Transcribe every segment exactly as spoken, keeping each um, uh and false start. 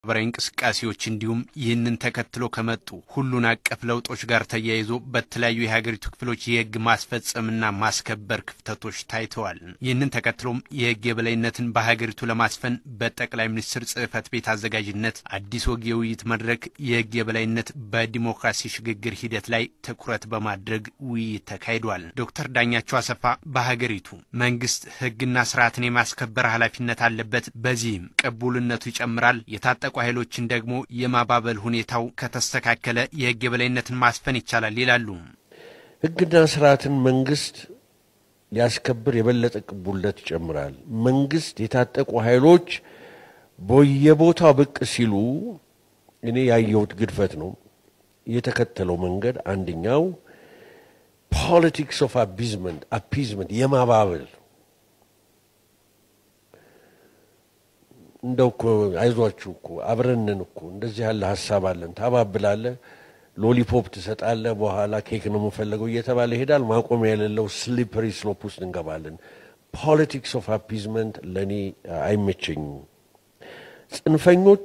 ማህበራዊ እንቅስቃሴዎች እንዲሁም ይህንን ተከትሎ ከመጡ ሁሉን አቀፍ ለውጦች ጋር ተያይዞ በተለያዩ የሀገሪቱ ክፍሎች የህግ ማስፈጸምና ማስከበር ክፍተቶች ታይተዋል። ይህንን ተከትሎም የህግ የበላይነትን በሀገሪቱ ለማስፈን በጠቅላይ ሚኒስትር ጽህፈት ቤት አዘጋጅነት አዲስ ወግ የውይይት መድረክ የህግ የበላይነት በዲሞክራሲ ሽግግር ሂደት ላይ ትኩረት በማድረግ ውይይት ተካሂዷል። ዶክተር ዳኛቸው አሰፋ በሀገሪቱ መንግስት ህግና ስርዓትን የማስከበር ኃላፊነት አለበት፣ በዚህም ቅቡልነቱ ይጨምራል፣ የታጠቁ ኃይሎችን ደግሞ የማባበል ሁኔታው ከተስተካከለ የህግ የበላይነትን ማስፈን ይቻላል ይላሉ። ህግና ስርዓትን መንግስት ሊያስከብር የበለጠ ቅቡልነት ይጨምራል። መንግስት የታጠቁ ኃይሎች በየቦታው ብቅ ሲሉ እኔ ያየሁት ግድፈት ነው። የተከተለው መንገድ አንደኛው politics of appeasement appeasement የማባበል እንደውኮ አይዟችሁኮ አብረንን እኮ እንደዚህ ያለ ሐሳብ አለን ታባብላለ ሎሊፖፕ ተሰጣለ በኋላ ኬክ ነው የምፈልገው እየተባለ ይሄዳል። ማቆም ያለለው slippery slope ውስጥ እንገባለን። politics of appeasement ለኔ አይመቸኝም። ጽንፈኞች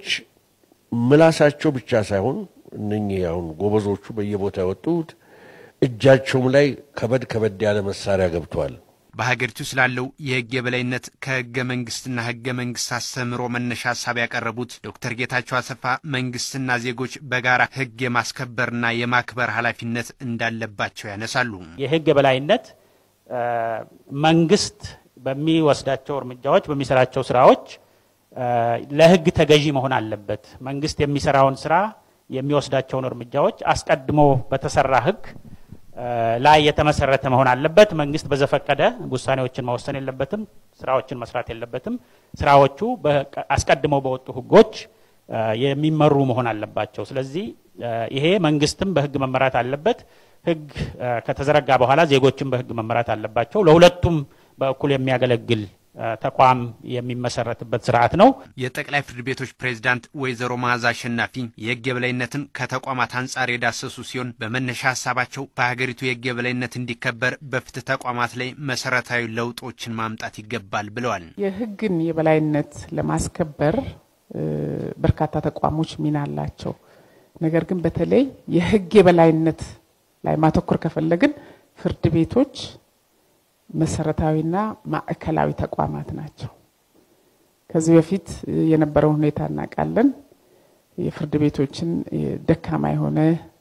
ምላሳቸው ብቻ ሳይሆን እነኚህ አሁን ጎበዞቹ በየቦታው ወጡት እጃቸውም ላይ ከበድ ከበድ ያለ መሳሪያ ገብቷል። በሀገሪቱ ስላለው የህግ የበላይነት ከህገ መንግስትና ህገ መንግስት አስተምሮ መነሻ ሐሳብ ያቀረቡት ዶክተር ጌታቸው አሰፋ መንግስትና ዜጎች በጋራ ህግ የማስከበርና የማክበር ኃላፊነት እንዳለባቸው ያነሳሉ። የህግ የበላይነት መንግስት በሚወስዳቸው እርምጃዎች በሚሰራቸው ስራዎች ለህግ ተገዢ መሆን አለበት። መንግስት የሚሰራውን ስራ የሚወስዳቸው እርምጃዎች አስቀድሞ በተሰራ ህግ ላይ የተመሰረተ መሆን አለበት። መንግስት በዘፈቀደ ውሳኔዎችን መወሰን የለበትም፣ ስራዎችን መስራት የለበትም። ስራዎቹ አስቀድሞ በወጡ ህጎች የሚመሩ መሆን አለባቸው። ስለዚህ ይሄ መንግስትም በህግ መመራት አለበት። ህግ ከተዘረጋ በኋላ ዜጎችም በህግ መመራት አለባቸው። ለሁለቱም በእኩል የሚያገለግል ተቋም የሚመሰረትበት ስርዓት ነው። የጠቅላይ ፍርድ ቤቶች ፕሬዝዳንት ወይዘሮ መዓዛ አሸናፊ የህግ የበላይነትን ከተቋማት አንጻር የዳሰሱ ሲሆን በመነሻ ሐሳባቸው በሀገሪቱ የህግ የበላይነት እንዲከበር በፍትህ ተቋማት ላይ መሰረታዊ ለውጦችን ማምጣት ይገባል ብለዋል። የህግን የበላይነት ለማስከበር በርካታ ተቋሞች ሚና አላቸው። ነገር ግን በተለይ የህግ የበላይነት ላይ ማተኮር ከፈለግን ፍርድ ቤቶች መሰረታዊና ማዕከላዊ ተቋማት ናቸው። ከዚህ በፊት የነበረው ሁኔታ እናቃለን። የፍርድ ቤቶችን ደካማ የሆነ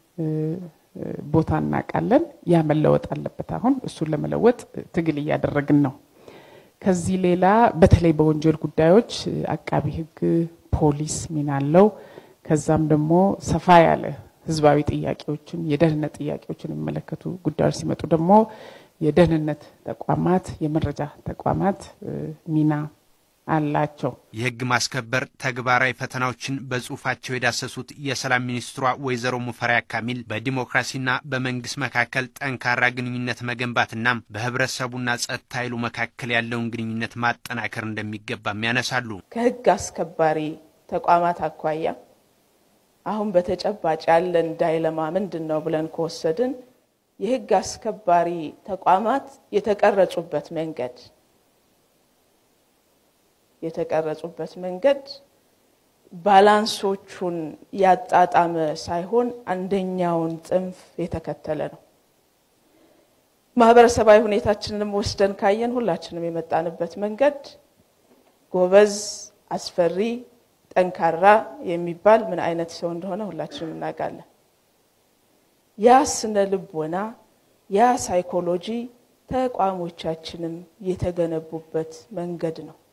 ቦታ እናቃለን። ያ መለወጥ አለበት። አሁን እሱን ለመለወጥ ትግል እያደረግን ነው። ከዚህ ሌላ በተለይ በወንጀል ጉዳዮች አቃቢ ህግ፣ ፖሊስ ሚና አለው። ከዛም ደግሞ ሰፋ ያለ ህዝባዊ ጥያቄዎችን የደህንነት ጥያቄዎችን የሚመለከቱ ጉዳዮች ሲመጡ ደግሞ የደህንነት ተቋማት የመረጃ ተቋማት ሚና አላቸው። የህግ ማስከበር ተግባራዊ ፈተናዎችን በጽሁፋቸው የዳሰሱት የሰላም ሚኒስትሯ ወይዘሮ ሙፈሪያት ካሚል በዲሞክራሲና በመንግስት መካከል ጠንካራ ግንኙነት መገንባትና በህብረተሰቡና ጸጥታ ኃይሉ መካከል ያለውን ግንኙነት ማጠናከር እንደሚገባም ያነሳሉ። ከህግ አስከባሪ ተቋማት አኳያ አሁን በተጨባጭ ያለን ዳይለማ ምንድነው ብለን ከወሰድን የህግ አስከባሪ ተቋማት የተቀረጹበት መንገድ የተቀረጹበት መንገድ ባላንሶቹን ያጣጣመ ሳይሆን አንደኛውን ጽንፍ የተከተለ ነው። ማህበረሰባዊ ሁኔታችንን ወስደን ካየን ሁላችንም የመጣንበት መንገድ ጎበዝ፣ አስፈሪ፣ ጠንካራ የሚባል ምን አይነት ሰው እንደሆነ ሁላችንም እናውቃለን። ያ ስነ ልቦና ያ ሳይኮሎጂ ተቋሞቻችንም የተገነቡበት መንገድ ነው።